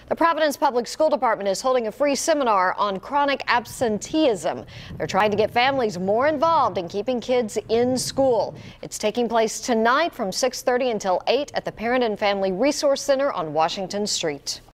The Providence Public School Department is holding a free seminar on chronic absenteeism. They're trying to get families more involved in keeping kids in school. It's taking place tonight from 6:30 until 8 at the Parent and Family Resource Center on Washington Street.